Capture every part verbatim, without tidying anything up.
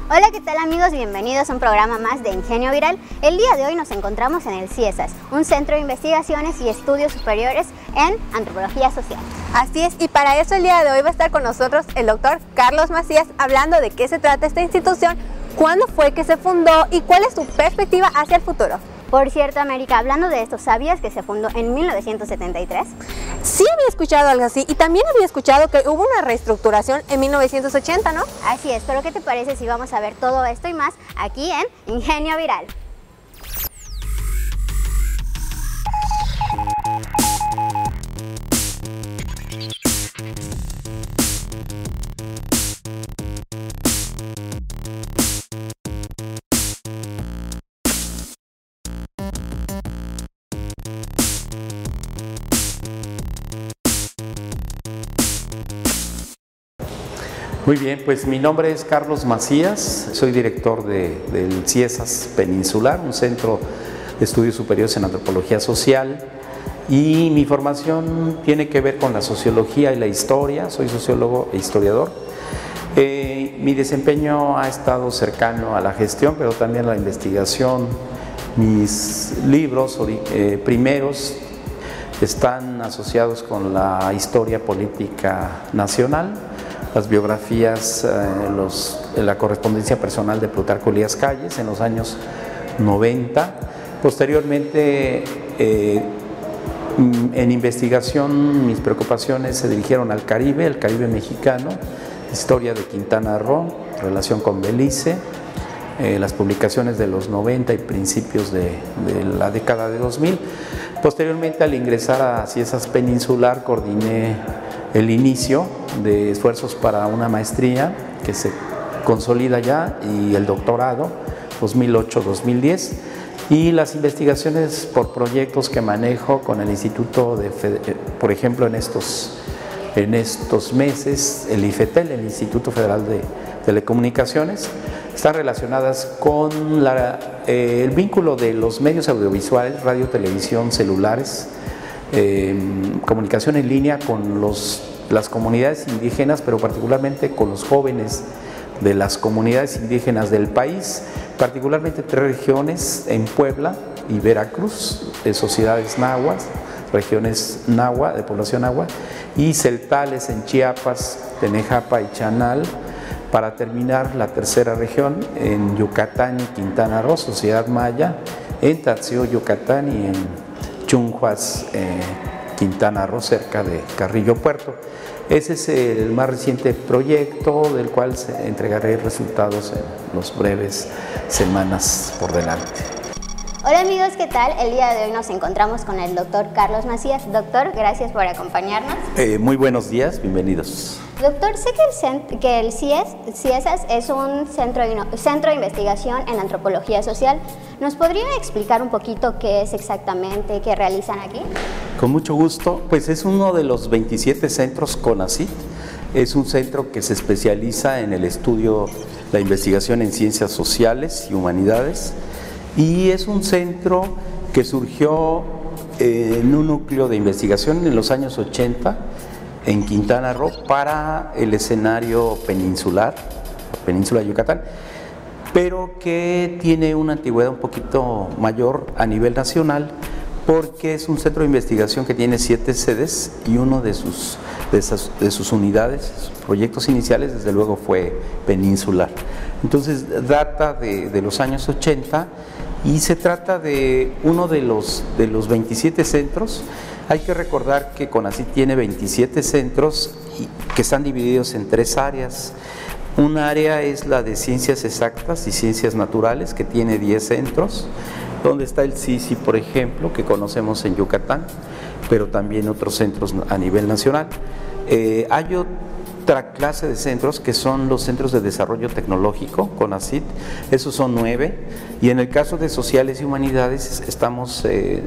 Hola, ¿qué tal amigos? Bienvenidos a un programa más de Ingenio Viral. El día de hoy nos encontramos en el CIESAS, un centro de investigaciones y estudios superiores en antropología social. Así es, y para eso el día de hoy va a estar con nosotros el doctor Carlos Macías hablando de qué se trata esta institución, cuándo fue que se fundó y cuál es su perspectiva hacia el futuro. Por cierto, América, hablando de esto, ¿sabías que se fundó en mil novecientos setenta y tres? Sí había escuchado algo así y también había escuchado que hubo una reestructuración en mil novecientos ochenta, ¿no? Así es, pero ¿qué te parece si vamos a ver todo esto y más aquí en Ingenio Viral? Muy bien, pues mi nombre es Carlos Macías, soy director de, del CIESAS Peninsular, un centro de estudios superiores en antropología social, y mi formación tiene que ver con la sociología y la historia, soy sociólogo e historiador. Eh, mi desempeño ha estado cercano a la gestión, pero también a la investigación. Mis libros eh, primeros están asociados con la historia política nacional, las biografías, eh, los, la correspondencia personal de Plutarco Elías Calles en los años noventa. Posteriormente, eh, en investigación, mis preocupaciones se dirigieron al Caribe, el Caribe mexicano, historia de Quintana Roo, relación con Belice, eh, las publicaciones de los noventa y principios de, de la década de dos mil. Posteriormente, al ingresar a CIESAS Peninsular, coordiné el inicio de esfuerzos para una maestría que se consolida ya y el doctorado dos mil ocho a dos mil diez, y las investigaciones por proyectos que manejo con el Instituto de, por ejemplo, en estos, en estos meses, el IFETEL, el Instituto Federal de Telecomunicaciones, están relacionadas con la, eh, el vínculo de los medios audiovisuales, radio, televisión, celulares, Eh, comunicación en línea con los, las comunidades indígenas, pero particularmente con los jóvenes de las comunidades indígenas del país, particularmente tres regiones en Puebla y Veracruz, de sociedades nahuas, regiones nahua, de población nahua, y celtales en Chiapas, Tenejapa y Chanal, para terminar la tercera región en Yucatán y Quintana Roo, sociedad maya, en Tatsio, Yucatán, y en Chunhuas, eh, Quintana Roo, cerca de Carrillo Puerto. Ese es el más reciente proyecto del cual se entregaré resultados en las breves semanas por delante. Hola amigos, ¿qué tal? El día de hoy nos encontramos con el doctor Carlos Macías. Doctor, gracias por acompañarnos. Eh, muy buenos días, bienvenidos. Doctor, sé que el, cent que el CIESAS es un centro de, centro de investigación en antropología social. ¿Nos podría explicar un poquito qué es exactamente, qué realizan aquí? Con mucho gusto. Pues es uno de los veintisiete centros CONACYT. Es un centro que se especializa en el estudio, la investigación en ciencias sociales y humanidades, y es un centro que surgió eh, en un núcleo de investigación en los años ochenta en Quintana Roo para el escenario peninsular, península de Yucatán, pero que tiene una antigüedad un poquito mayor a nivel nacional, porque es un centro de investigación que tiene siete sedes y uno de sus, de esas, de sus unidades, sus proyectos iniciales, desde luego fue peninsular. Entonces data de, de los años ochenta y se trata de uno de los, de los veintisiete centros. Hay que recordar que CONACYT tiene veintisiete centros y que están divididos en tres áreas. Un área es la de ciencias exactas y ciencias naturales, que tiene diez centros, donde está el CICI, por ejemplo, que conocemos en Yucatán, pero también otros centros a nivel nacional. Eh, hay otra clase de centros que son los centros de desarrollo tecnológico, CONACYT, esos son nueve, y en el caso de sociales y humanidades estamos eh,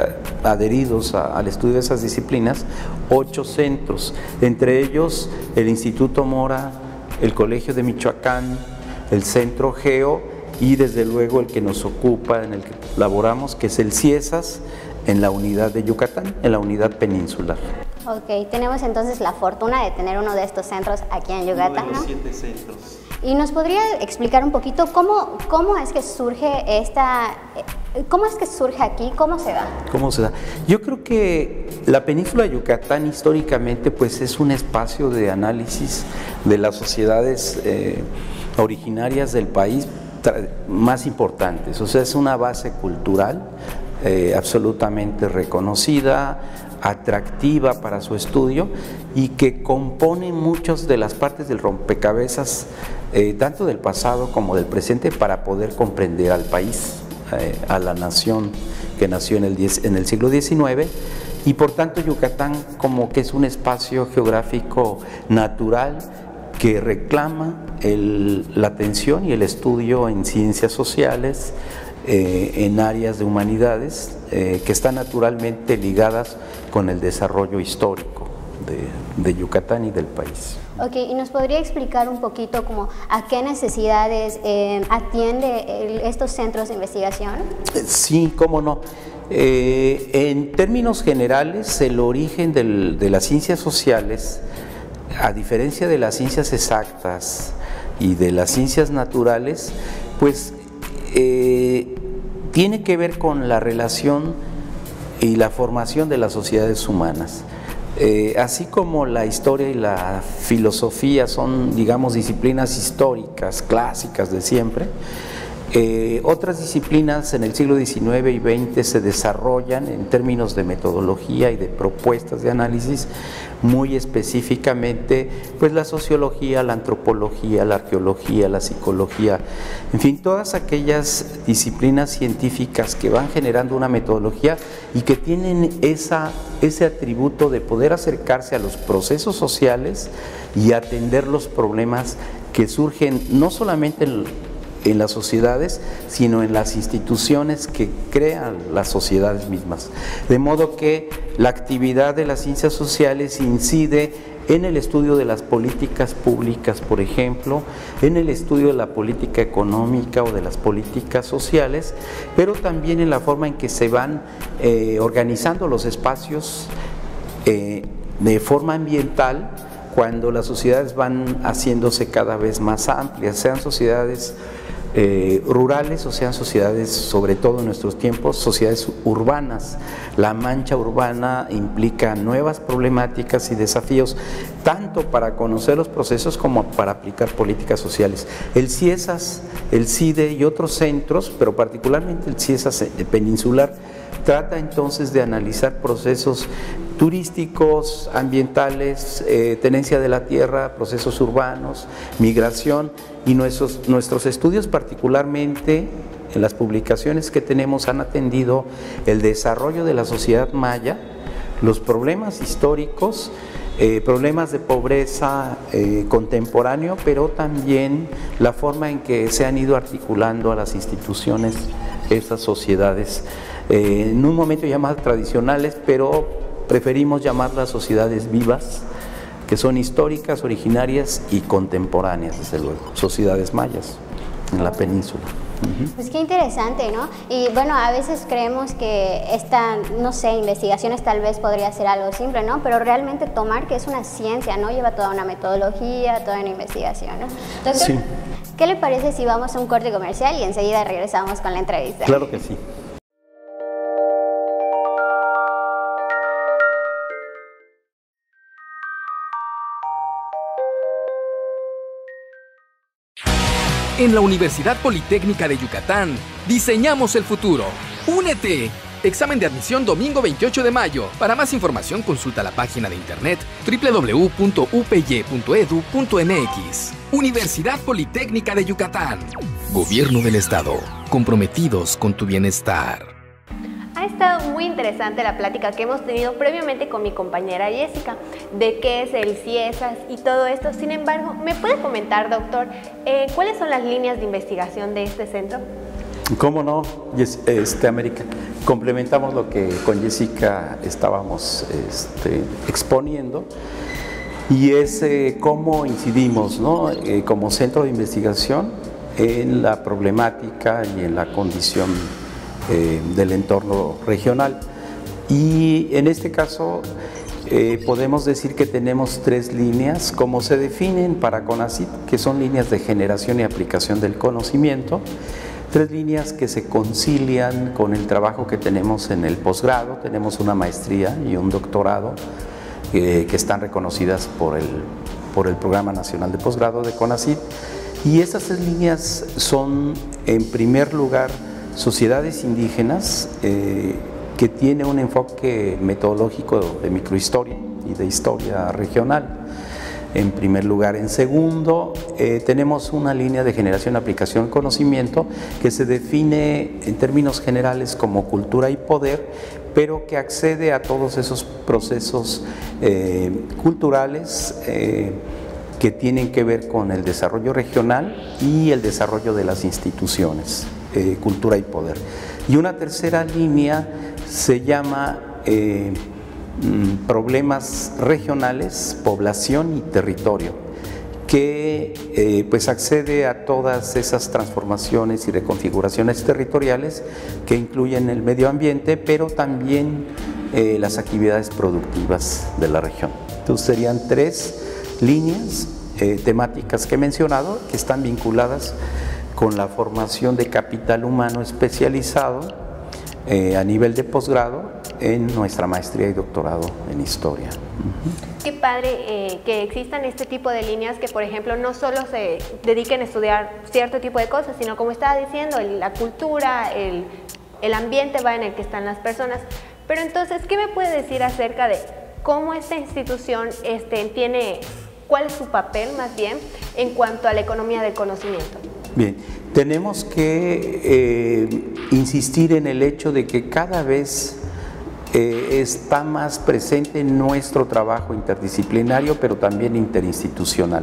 adheridos a, al estudio de esas disciplinas, ocho centros, entre ellos el Instituto Mora, el Colegio de Michoacán, el Centro Geo y desde luego el que nos ocupa, en el que laboramos, que es el CIESAS, en la unidad de Yucatán, en la unidad peninsular. Ok, tenemos entonces la fortuna de tener uno de estos centros aquí en Yucatán, uno de los ¿no? siete centros. ¿Y nos podría explicar un poquito cómo, cómo es que surge esta, cómo es que surge aquí, cómo se da? ¿Cómo se da? Yo creo que la península de Yucatán históricamente pues es un espacio de análisis de las sociedades eh, originarias del país más importantes, o sea, es una base cultural eh, absolutamente reconocida, atractiva para su estudio y que compone muchas de las partes del rompecabezas eh, tanto del pasado como del presente para poder comprender al país, eh, a la nación que nació en el, diez, en el siglo diecinueve, y por tanto Yucatán como que es un espacio geográfico natural que reclama el, la atención y el estudio en ciencias sociales, eh, en áreas de humanidades eh, que están naturalmente ligadas con el desarrollo histórico de, de Yucatán y del país. Ok, ¿y nos podría explicar un poquito como a qué necesidades eh, atiende el, estos centros de investigación? Sí, cómo no. Eh, en términos generales, el origen del, de las ciencias sociales, a diferencia de las ciencias exactas y de las ciencias naturales, pues eh, tiene que ver con la relación y la formación de las sociedades humanas. Eh, así como la historia y la filosofía son, digamos, disciplinas históricas, clásicas de siempre, eh, otras disciplinas en el siglo diecinueve y veinte se desarrollan en términos de metodología y de propuestas de análisis, muy específicamente, pues la sociología, la antropología, la arqueología, la psicología, en fin, todas aquellas disciplinas científicas que van generando una metodología y que tienen esa, ese atributo de poder acercarse a los procesos sociales y atender los problemas que surgen no solamente en en las sociedades, sino en las instituciones que crean las sociedades mismas. De modo que la actividad de las ciencias sociales incide en el estudio de las políticas públicas, por ejemplo, en el estudio de la política económica o de las políticas sociales, pero también en la forma en que se van eh, organizando los espacios eh, de forma ambiental, cuando las sociedades van haciéndose cada vez más amplias, sean sociedades Eh, rurales o sean sociedades, sobre todo en nuestros tiempos, sociedades urbanas. La mancha urbana implica nuevas problemáticas y desafíos, tanto para conocer los procesos como para aplicar políticas sociales. El CIESAS, el CIDE y otros centros, pero particularmente el CIESAS peninsular, trata entonces de analizar procesos turísticos, ambientales, eh, tenencia de la tierra, procesos urbanos, migración, y nuestros, nuestros estudios particularmente en las publicaciones que tenemos han atendido el desarrollo de la sociedad maya, los problemas históricos, eh, problemas de pobreza eh, contemporáneo, pero también la forma en que se han ido articulando a las instituciones esas sociedades, eh, en un momento llamadas tradicionales, pero preferimos llamarlas sociedades vivas, que son históricas, originarias y contemporáneas, desde luego, sociedades mayas en la península. Uh-huh. Pues qué interesante, ¿no? Y bueno, a veces creemos que esta, no sé, investigaciones tal vez podría ser algo simple, ¿no? Pero realmente tomar que es una ciencia, ¿no? Lleva toda una metodología, toda una investigación, ¿no? Doctor, sí. ¿Qué le parece si vamos a un corte comercial y enseguida regresamos con la entrevista? Claro que sí. En la Universidad Politécnica de Yucatán, diseñamos el futuro. ¡Únete! Examen de admisión domingo veintiocho de mayo. Para más información consulta la página de internet doble u doble u doble u punto u p y punto e d u punto m x. Universidad Politécnica de Yucatán. Gobierno del Estado. Comprometidos con tu bienestar. Ha estado muy interesante la plática que hemos tenido previamente con mi compañera Jessica de qué es el CIESAS y todo esto. Sin embargo, ¿me puede comentar, doctor, eh, cuáles son las líneas de investigación de este centro? ¿Cómo no, este, América? Complementamos lo que con Jessica estábamos este, exponiendo, y es eh, cómo incidimos, ¿no? eh, como centro de investigación en la problemática y en la condición Eh, del entorno regional. Y en este caso Eh, podemos decir que tenemos tres líneas, como se definen para CONACYT, que son líneas de generación y aplicación del conocimiento, tres líneas que se concilian con el trabajo que tenemos en el posgrado. Tenemos una maestría y un doctorado eh, que están reconocidas por el, por el Programa Nacional de Posgrado de CONACYT, y estas tres líneas son, en primer lugar, sociedades indígenas, eh, que tiene un enfoque metodológico de microhistoria y de historia regional, en primer lugar. En segundo, eh, tenemos una línea de generación, aplicación, conocimiento, que se define en términos generales como cultura y poder, pero que accede a todos esos procesos eh, culturales eh, que tienen que ver con el desarrollo regional y el desarrollo de las instituciones, eh, cultura y poder. Y una tercera línea se llama eh, problemas regionales, población y territorio, que eh, pues accede a todas esas transformaciones y reconfiguraciones territoriales que incluyen el medio ambiente, pero también eh, las actividades productivas de la región. Entonces serían tres líneas eh, temáticas que he mencionado, que están vinculadas con la formación de capital humano especializado Eh, a nivel de posgrado en nuestra maestría y doctorado en historia. Uh-huh. Qué padre eh, que existan este tipo de líneas que, por ejemplo, no solo se dediquen a estudiar cierto tipo de cosas, sino, como estaba diciendo, el, la cultura, el, el ambiente va en el que están las personas. Pero entonces, ¿qué me puede decir acerca de cómo esta institución este, tiene, cuál es su papel más bien en cuanto a la economía del conocimiento? Bien, tenemos que eh, insistir en el hecho de que cada vez eh, está más presente nuestro trabajo interdisciplinario, pero también interinstitucional.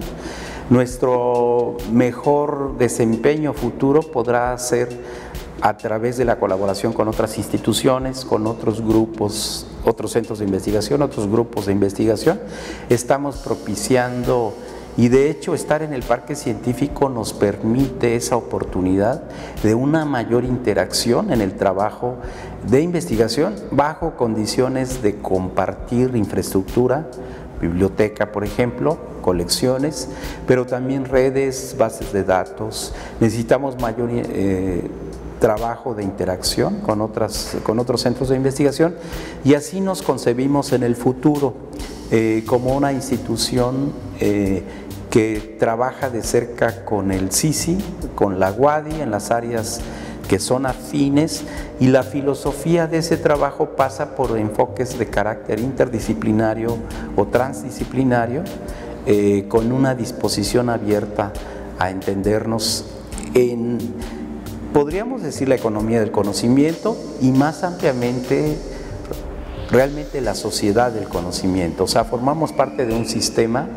Nuestro mejor desempeño futuro podrá ser a través de la colaboración con otras instituciones, con otros grupos, otros centros de investigación, otros grupos de investigación. Estamos propiciando. Y de hecho, estar en el parque científico nos permite esa oportunidad de una mayor interacción en el trabajo de investigación bajo condiciones de compartir infraestructura, biblioteca, por ejemplo, colecciones, pero también redes, bases de datos. Necesitamos mayor eh, trabajo de interacción con, otras, con otros centros de investigación, y así nos concebimos en el futuro eh, como una institución eh, que trabaja de cerca con el C I C I, con la UADY, en las áreas que son afines, y la filosofía de ese trabajo pasa por enfoques de carácter interdisciplinario o transdisciplinario, eh, con una disposición abierta a entendernos en, podríamos decir, la economía del conocimiento, y más ampliamente realmente la sociedad del conocimiento. O sea, formamos parte de un sistema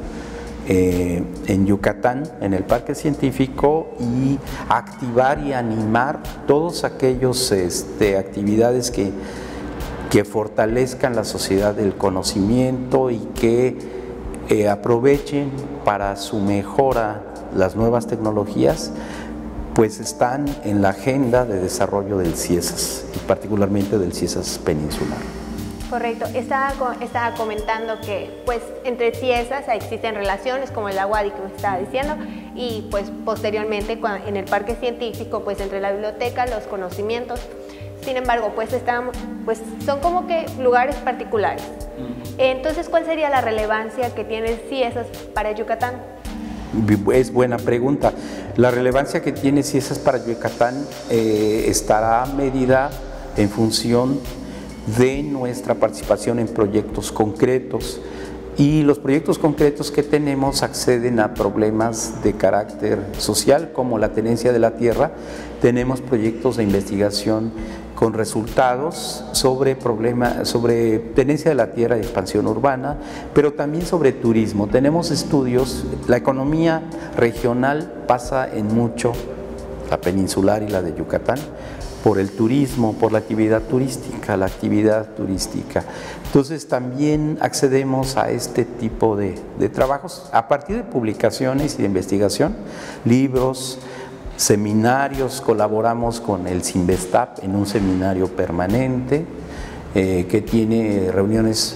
Eh, en Yucatán, en el parque científico, y activar y animar todos aquellos este, actividades que, que fortalezcan la sociedad del conocimiento y que eh, aprovechen para su mejora las nuevas tecnologías, pues están en la agenda de desarrollo del CIESAS, y particularmente del CIESAS peninsular. Correcto. Estaba, estaba comentando que pues entre CIESAS existen relaciones como el UADY que me estaba diciendo, y pues posteriormente en el parque científico pues entre la biblioteca, los conocimientos. Sin embargo, pues, están, pues son como que lugares particulares. Entonces, ¿cuál sería la relevancia que tiene el CIESAS para Yucatán? Es buena pregunta. La relevancia que tiene CIESAS para Yucatán eh, estará medida en función de nuestra participación en proyectos concretos, y los proyectos concretos que tenemos acceden a problemas de carácter social, como la tenencia de la tierra. Tenemos proyectos de investigación con resultados sobre, problema, sobre tenencia de la tierra y expansión urbana, pero también sobre turismo. Tenemos estudios. La economía regional pasa en mucho, la peninsular y la de Yucatán, por el turismo, por la actividad turística, la actividad turística. Entonces también accedemos a este tipo de, de trabajos a partir de publicaciones y de investigación, libros, seminarios. Colaboramos con el CINVESTAP en un seminario permanente eh, que tiene reuniones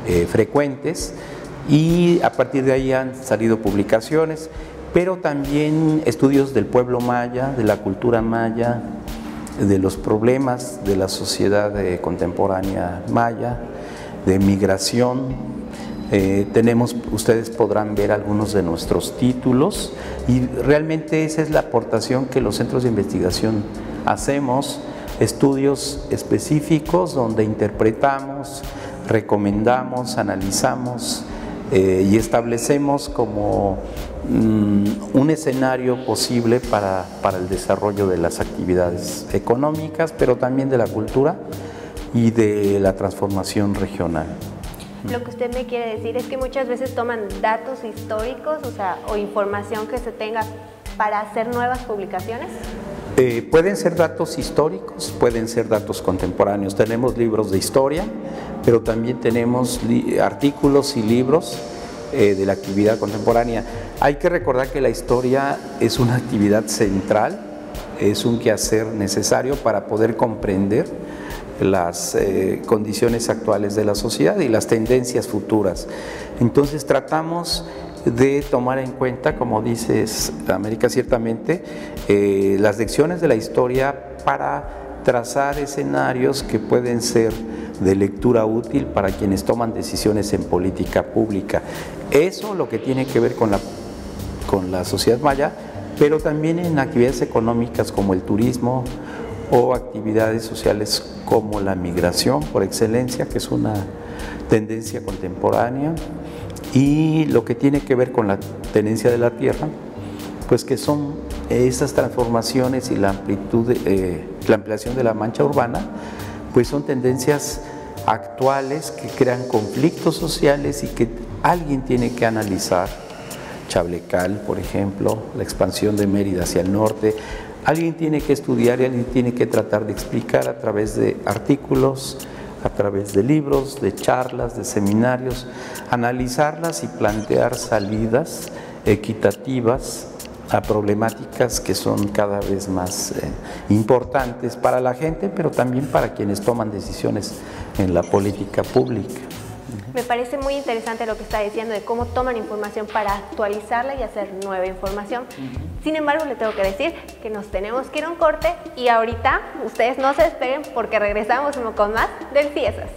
eh, frecuentes, y a partir de ahí han salido publicaciones, pero también estudios del pueblo maya, de la cultura maya, de los problemas de la sociedad eh, contemporánea maya, de migración. Eh, tenemos, ustedes podrán ver algunos de nuestros títulos, y realmente esa es la aportación que los centros de investigación hacemos, estudios específicos donde interpretamos, recomendamos, analizamos eh, y establecemos como mm, un escenario posible para, para el desarrollo de las actividades económicas, pero también de la cultura y de la transformación regional. Lo que usted me quiere decir es que muchas veces toman datos históricos, o sea, o información que se tenga para hacer nuevas publicaciones. Eh, pueden ser datos históricos, pueden ser datos contemporáneos. Tenemos libros de historia, pero también tenemos artículos y libros eh, de la actividad contemporánea. Hay que recordar que la historia es una actividad central, es un quehacer necesario para poder comprender las eh, condiciones actuales de la sociedad y las tendencias futuras. Entonces tratamos de tomar en cuenta, como dices, América, ciertamente, eh, las lecciones de la historia para trazar escenarios que pueden ser de lectura útil para quienes toman decisiones en política pública. Eso lo que tiene que ver con la, con la sociedad maya, pero también en actividades económicas como el turismo, o actividades sociales como la migración por excelencia, que es una tendencia contemporánea, y lo que tiene que ver con la tenencia de la tierra, pues que son esas transformaciones y la amplitud, de, eh, la ampliación de la mancha urbana, pues son tendencias actuales que crean conflictos sociales y que alguien tiene que analizar. Chablecal, por ejemplo, la expansión de Mérida hacia el norte. Alguien tiene que estudiar y alguien tiene que tratar de explicar a través de artículos, a través de libros, de charlas, de seminarios, analizarlas y plantear salidas equitativas a problemáticas que son cada vez más eh, importantes para la gente, pero también para quienes toman decisiones en la política pública. Me parece muy interesante lo que está diciendo de cómo toman información para actualizarla y hacer nueva información. Uh-huh. Sin embargo, le tengo que decir que nos tenemos que ir a un corte y ahorita ustedes no se despeguen porque regresamos con más del CIESAS.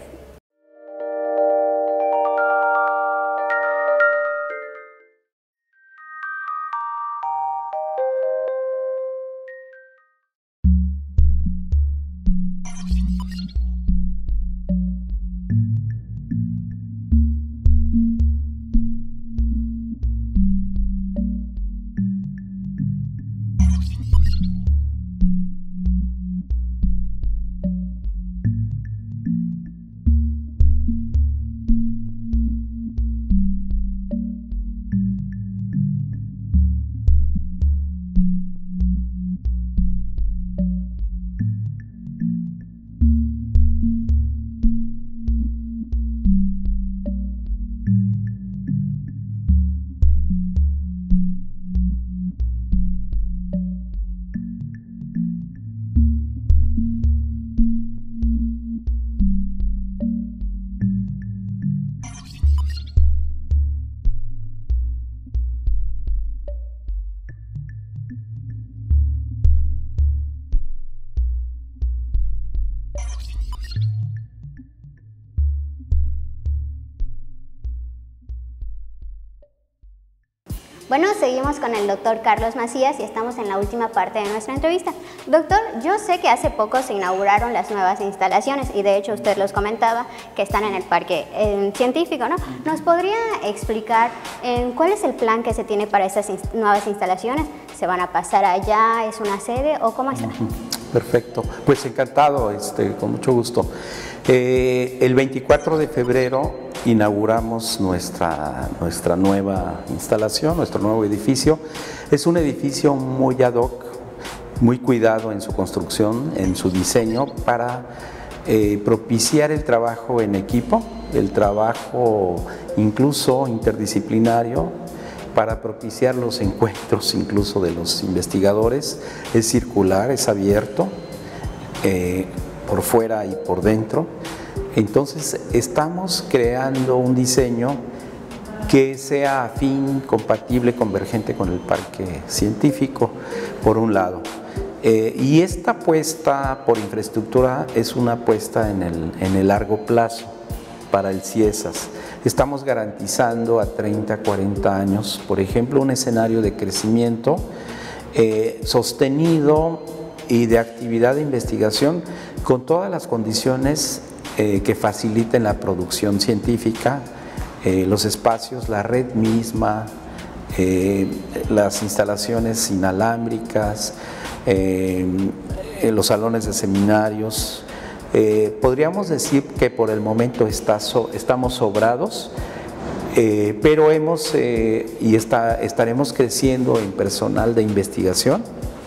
Bueno, seguimos con el doctor Carlos Macías y estamos en la última parte de nuestra entrevista. Doctor, yo sé que hace poco se inauguraron las nuevas instalaciones y de hecho usted los comentaba que están en el parque eh, científico, ¿no? ¿Nos podría explicar eh, cuál es el plan que se tiene para esas inst- nuevas instalaciones? ¿Se van a pasar allá? ¿Es una sede o cómo está? Perfecto, pues encantado, este, con mucho gusto. Eh, el veinticuatro de febrero inauguramos nuestra, nuestra nueva instalación, nuestro nuevo edificio. Es un edificio muy ad hoc, muy cuidado en su construcción, en su diseño, para eh, propiciar el trabajo en equipo, el trabajo incluso interdisciplinario, para propiciar los encuentros incluso de los investigadores. Es circular, es abierto, eh, por fuera y por dentro. Entonces estamos creando un diseño que sea afín, compatible, convergente con el parque científico, por un lado. Eh, y esta apuesta por infraestructura es una apuesta en el, en el largo plazo para el CIESAS. Estamos garantizando a treinta, cuarenta años, por ejemplo, un escenario de crecimiento eh, sostenido y de actividad de investigación con todas las condiciones eh, que faciliten la producción científica, eh, los espacios, la red misma, eh, las instalaciones inalámbricas, eh, los salones de seminarios. Eh, podríamos decir que por el momento está so, estamos sobrados, eh, pero hemos eh, y está, estaremos creciendo en personal de investigación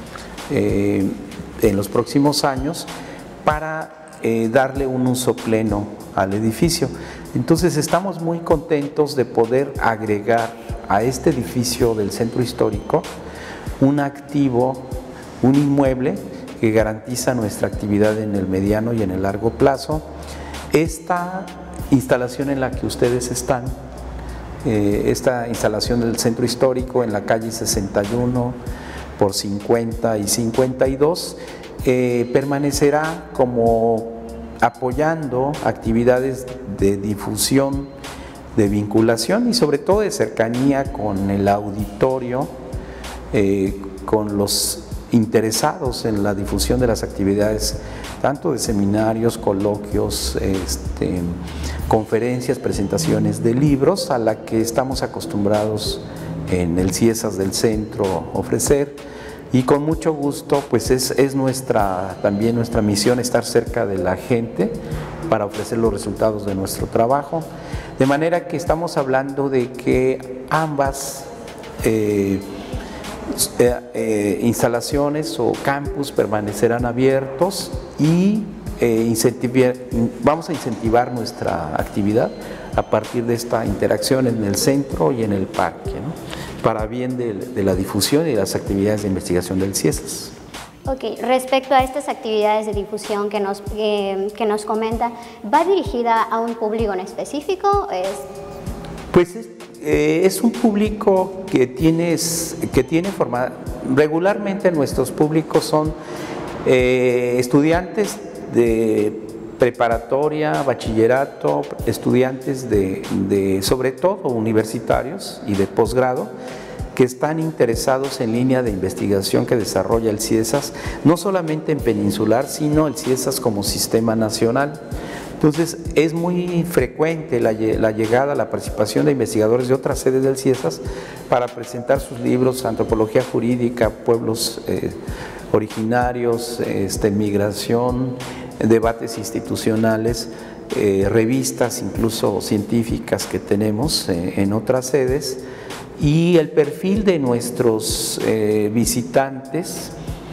eh, en los próximos años para eh, darle un uso pleno al edificio. Entonces estamos muy contentos de poder agregar a este edificio del centro histórico un activo, un inmueble que garantiza nuestra actividad en el mediano y en el largo plazo. Esta instalación en la que ustedes están, eh, esta instalación del centro histórico en la calle sesenta y uno por cincuenta y cincuenta y dos, eh, permanecerá como apoyando actividades de difusión, de vinculación y sobre todo de cercanía con el auditorio, eh, con los interesados en la difusión de las actividades, tanto de seminarios, coloquios, este, conferencias, presentaciones de libros, a la que estamos acostumbrados en el CIESAS del centro ofrecer, y con mucho gusto pues es, es nuestra, también nuestra misión estar cerca de la gente para ofrecer los resultados de nuestro trabajo, de manera que estamos hablando de que ambas eh, Eh, eh, instalaciones o campus permanecerán abiertos y eh, incentivar, vamos a incentivar nuestra actividad a partir de esta interacción en el centro y en el parque, ¿no? Para bien de, de la difusión y las actividades de investigación del CIESAS. Ok, respecto a estas actividades de difusión que nos, eh, que nos comenta, ¿va dirigida a un público en específico? ¿Es... Pues es Eh, es un público que tiene, que tiene forma, regularmente nuestros públicos son eh, estudiantes de preparatoria, bachillerato, estudiantes de, de, sobre todo universitarios y de posgrado, que están interesados en línea de investigación que desarrolla el CIESAS, no solamente en Peninsular, sino el CIESAS como sistema nacional. Entonces es muy frecuente la, la llegada, la participación de investigadores de otras sedes del CIESAS para presentar sus libros, Antropología Jurídica, Pueblos eh, Originarios, este, Migración, debates institucionales, eh, revistas incluso científicas que tenemos eh, en otras sedes, y el perfil de nuestros eh, visitantes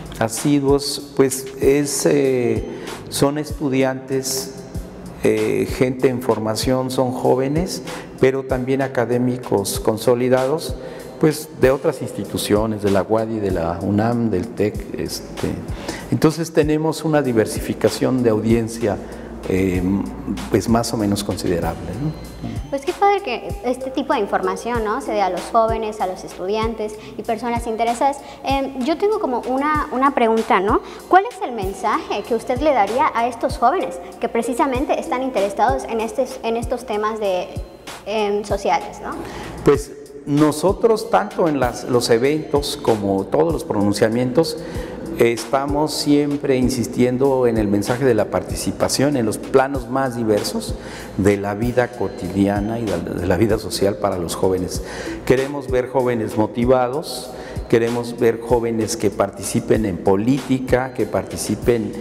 asiduos pues es, eh, son estudiantes, Eh, gente en formación, son jóvenes, pero también académicos consolidados, pues de otras instituciones, de la UADY, de la UNAM, del TEC. Este. Entonces tenemos una diversificación de audiencia eh, pues más o menos considerable, ¿no? Pues qué padre que este tipo de información, ¿no?, se dé a los jóvenes, a los estudiantes y personas interesadas. Eh, yo tengo como una, una pregunta, ¿no? ¿Cuál es el mensaje que usted le daría a estos jóvenes que precisamente están interesados en, este, en estos temas de, eh, sociales, ¿no? Pues nosotros, tanto en las, los eventos como todos los pronunciamientos, estamos siempre insistiendo en el mensaje de la participación en los planos más diversos de la vida cotidiana y de la vida social para los jóvenes. Queremos ver jóvenes motivados, queremos ver jóvenes que participen en política, que participen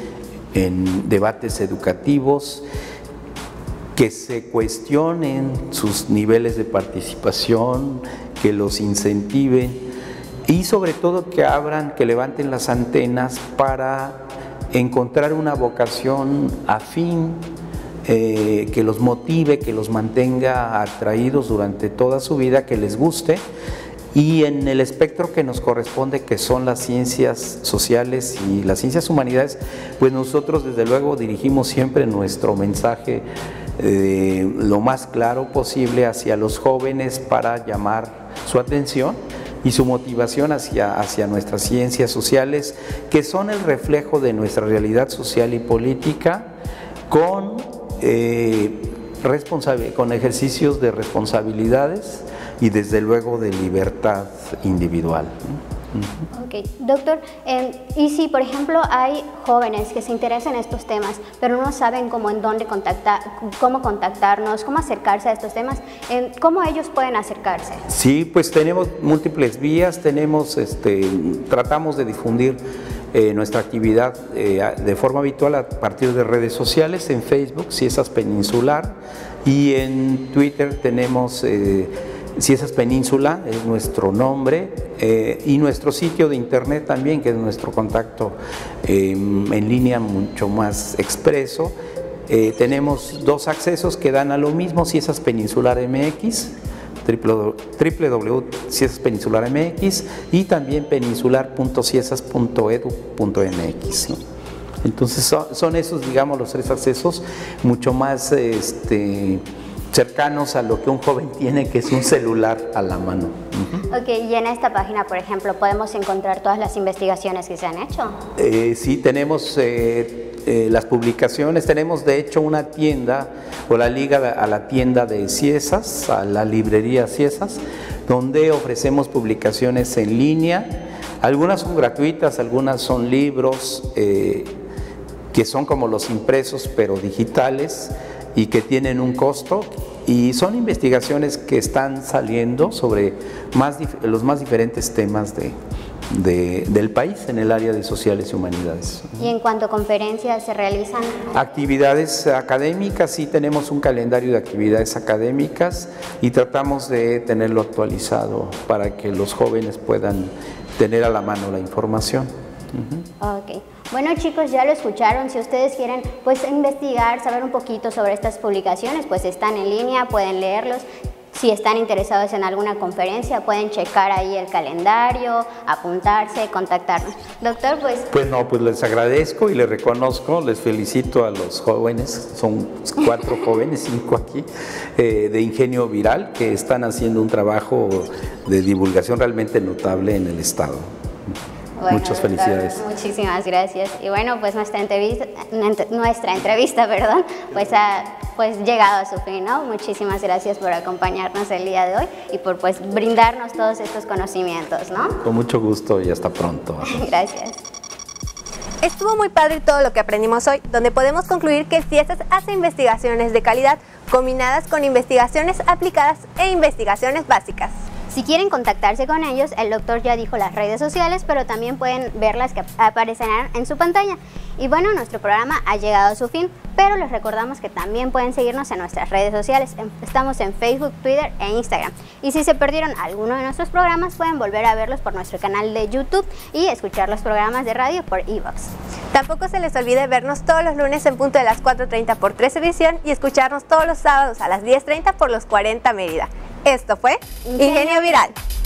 en debates educativos, que se cuestionen sus niveles de participación, que los incentiven, y sobre todo que abran, que levanten las antenas para encontrar una vocación afín, eh, que los motive, que los mantenga atraídos durante toda su vida, que les guste Y en el espectro que nos corresponde, que son las ciencias sociales y las ciencias humanidades, pues nosotros desde luego dirigimos siempre nuestro mensaje eh, lo más claro posible hacia los jóvenes para llamar su atención y su motivación hacia, hacia nuestras ciencias sociales, que son el reflejo de nuestra realidad social y política, con, eh, con ejercicios de responsabilidades y desde luego de libertad individual. Ok, doctor, eh, y si por ejemplo hay jóvenes que se interesan en estos temas, pero no saben cómo en dónde contactar, cómo contactarnos, cómo acercarse a estos temas, eh, ¿cómo ellos pueden acercarse? Sí, pues tenemos múltiples vías, tenemos, este, tratamos de difundir eh, nuestra actividad eh, de forma habitual a partir de redes sociales, en Facebook, Ciesas Peninsular, y en Twitter tenemos eh, Ciesas Península, es nuestro nombre, eh, y nuestro sitio de internet también, que es nuestro contacto eh, en línea mucho más expreso. Eh, tenemos dos accesos que dan a lo mismo, Ciesas Peninsular M X, w w w punto ciesas peninsular m x, y también peninsular punto ciesas punto edu punto m x, ¿no? Entonces son, son esos, digamos, los tres accesos mucho más este, cercanos a lo que un joven tiene, que es un celular a la mano. Uh-huh. Ok, y en esta página, por ejemplo, ¿podemos encontrar todas las investigaciones que se han hecho? Eh, sí, tenemos eh, eh, las publicaciones, tenemos de hecho una tienda, o la liga a la tienda de Ciesas, a la librería Ciesas, donde ofrecemos publicaciones en línea. Algunas son gratuitas, algunas son libros eh, que son como los impresos pero digitales y que tienen un costo, y son investigaciones que están saliendo sobre más, los más diferentes temas de, de, del país en el área de sociales y humanidades. ¿Y en cuanto a conferencias se realizan? Actividades académicas, sí tenemos un calendario de actividades académicas y tratamos de tenerlo actualizado para que los jóvenes puedan tener a la mano la información. Uh-huh. Ok. Bueno, chicos, ya lo escucharon. Si ustedes quieren pues investigar, saber un poquito sobre estas publicaciones, pues están en línea, pueden leerlos. Si están interesados en alguna conferencia, pueden checar ahí el calendario, apuntarse, contactarnos. Doctor, pues... Pues no, pues les agradezco y les reconozco, les felicito a los jóvenes, son cuatro jóvenes, cinco aquí, eh, de Ingenio Viral, que están haciendo un trabajo de divulgación realmente notable en el Estado. Bueno, muchas doctor, felicidades. Muchísimas gracias. Y bueno, pues nuestra entrevista, nuestra entrevista, perdón, pues ha pues llegado a su fin, ¿no? Muchísimas gracias por acompañarnos el día de hoy y por pues brindarnos todos estos conocimientos, ¿no? Con mucho gusto y hasta pronto. Gracias. Estuvo muy padre todo lo que aprendimos hoy, donde podemos concluir que Ciesas hace investigaciones de calidad combinadas con investigaciones aplicadas e investigaciones básicas. Si quieren contactarse con ellos, el doctor ya dijo las redes sociales, pero también pueden ver las que aparecerán en su pantalla. Y bueno, nuestro programa ha llegado a su fin, pero les recordamos que también pueden seguirnos en nuestras redes sociales. Estamos en Facebook, Twitter e Instagram. Y si se perdieron alguno de nuestros programas, pueden volver a verlos por nuestro canal de YouTube y escuchar los programas de radio por iVoox. Tampoco se les olvide vernos todos los lunes en punto de las cuatro treinta por tres Edición y escucharnos todos los sábados a las diez treinta por los cuarenta Mérida. Esto fue Ingenio Viral.